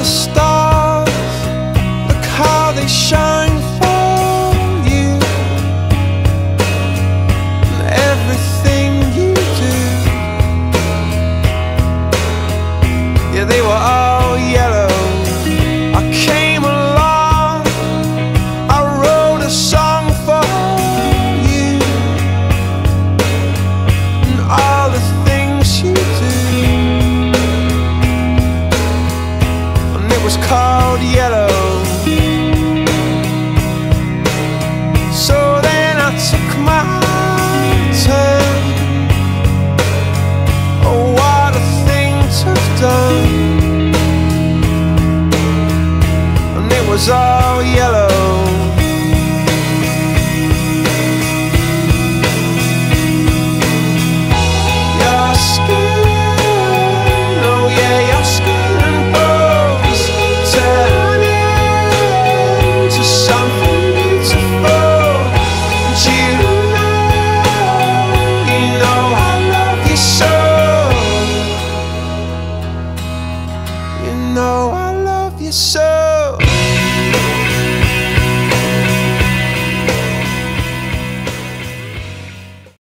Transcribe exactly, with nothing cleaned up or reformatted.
stars, look how they shine for you, and everything you do. Yeah, they were all yellow. I came along, I wrote a song for you, and all the things you do. And it was called Yellow. So then I took my turn. Oh, what a thing to have done. It was all